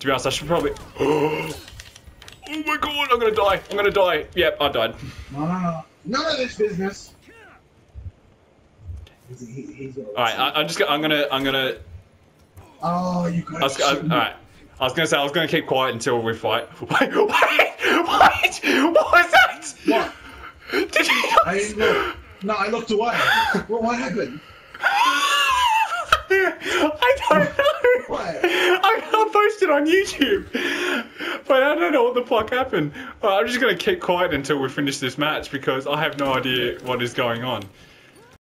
To be honest, I should probably... Oh my god, I'm gonna die. I'm gonna die. Yep, I died. No. None of this business. Alright, I'm gonna... Oh, you guys. Alright. I was gonna say, I was gonna keep quiet until we fight. Wait! What was that? What? Did you not... I didn't look. No, I looked away. What happened? I don't know. What? I posted on YouTube, but I don't know what the fuck happened. I'm just gonna keep quiet until we finish this match because I have no idea what is going on.